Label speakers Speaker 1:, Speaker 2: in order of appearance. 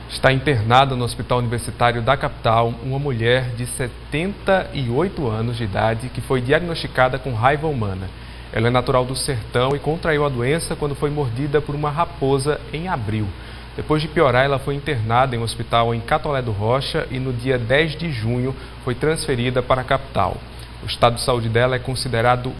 Speaker 1: Está internada no Hospital Universitário da capital uma mulher de 78 anos de idade que foi diagnosticada com raiva humana. Ela é natural do Sertão e contraiu a doença quando foi mordida por uma raposa em abril. Depois de piorar, ela foi internada em um hospital em Catolé do Rocha e no dia 10 de junho foi transferida para a capital. O estado de saúde dela é considerado